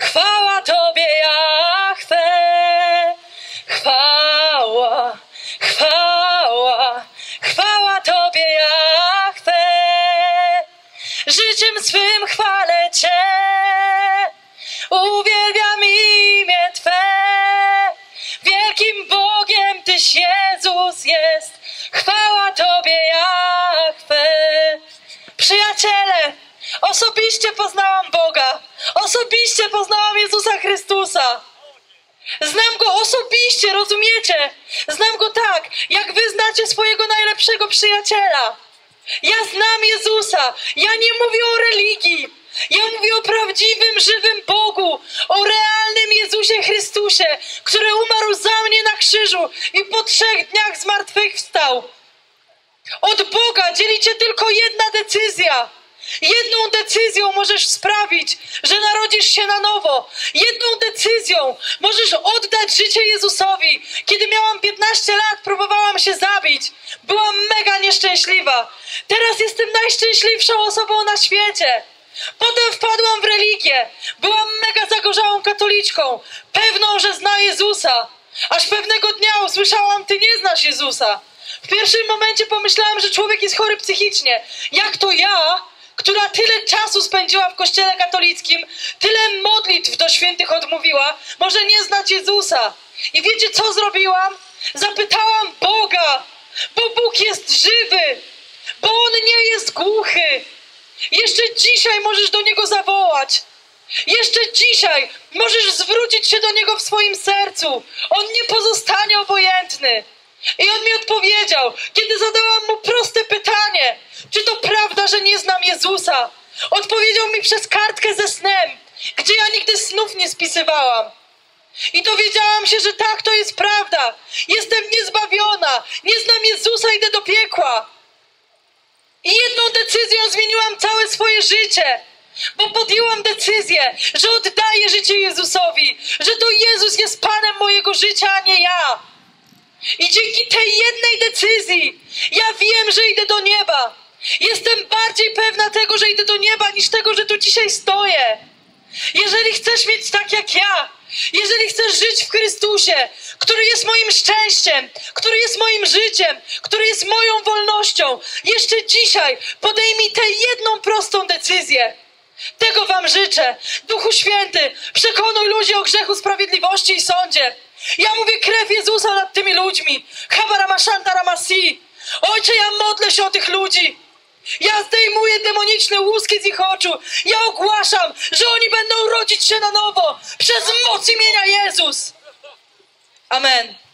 Chwała Tobie, Jahwe. Chwała, chwała, chwała Tobie, Jahwe. Życiem swym chwalę Cię, uwielbiam imię Twe. Wielkim Bogiem Tyś, Jezus, jest. Chwała Tobie, Jahwe. Przyjaciele, osobiście poznałam Boga. Osobiście poznałam Jezusa Chrystusa. Znam Go osobiście, rozumiecie? Znam Go tak, jak wy znacie swojego najlepszego przyjaciela. Ja znam Jezusa. Ja nie mówię o religii. Ja mówię o prawdziwym, żywym Bogu. O realnym Jezusie Chrystusie, który umarł za mnie na krzyżu i po 3 dniach zmartwychwstał. Od Boga dzieli cię tylko jedna decyzja. Jedną decyzją możesz sprawić, że narodzisz się na nowo. Jedną decyzją możesz oddać życie Jezusowi. Kiedy miałam 15 lat, próbowałam się zabić. Byłam mega nieszczęśliwa. Teraz jestem najszczęśliwszą osobą na świecie. Potem wpadłam w religię. Byłam mega zagorzałą katoliczką. Pewną, że zna Jezusa. Aż pewnego dnia usłyszałam: ty nie znasz Jezusa. W pierwszym momencie pomyślałam, że człowiek jest chory psychicznie. Jak to ja, która tyle czasu spędziła w kościele katolickim, tyle modlitw do świętych odmówiła, może nie znać Jezusa? I wiecie, co zrobiłam? Zapytałam Boga, bo Bóg jest żywy, bo On nie jest głuchy. Jeszcze dzisiaj możesz do Niego zawołać. Jeszcze dzisiaj możesz zwrócić się do Niego w swoim sercu. On nie pozostanie obojętny. I On mi odpowiedział, kiedy zadałam Mu proste pytanie: czy to prawda, że nie znam Jezusa? Odpowiedział mi przez kartkę ze snem, gdzie ja nigdy snów nie spisywałam. I dowiedziałam się, że tak, to jest prawda. Jestem niezbawiona, nie znam Jezusa, idę do piekła. I jedną decyzją zmieniłam całe swoje życie, bo podjęłam decyzję, że oddaję życie Jezusowi, że to Jezus jest Panem mojego życia, a nie ja. I dzięki tej jednej decyzji ja wiem, że idę do nieba. Jestem bardziej pewna tego, że idę do nieba, niż tego, że tu dzisiaj stoję. Jeżeli chcesz mieć tak jak ja, jeżeli chcesz żyć w Chrystusie, który jest moim szczęściem, który jest moim życiem, który jest moją wolnością, jeszcze dzisiaj podejmij tę jedną prostą decyzję. Tego wam życzę. Duchu Święty, przekonuj ludzi o grzechu, sprawiedliwości i sądzie. Ja mówię krew Jezusa nad tymi ludźmi. Habaramashanta-ramasi. Ojcze, ja modlę się o tych ludzi. Ja zdejmuję demoniczne łuski z ich oczu. Ja ogłaszam, że oni będą rodzić się na nowo przez moc imienia Jezus. Amen.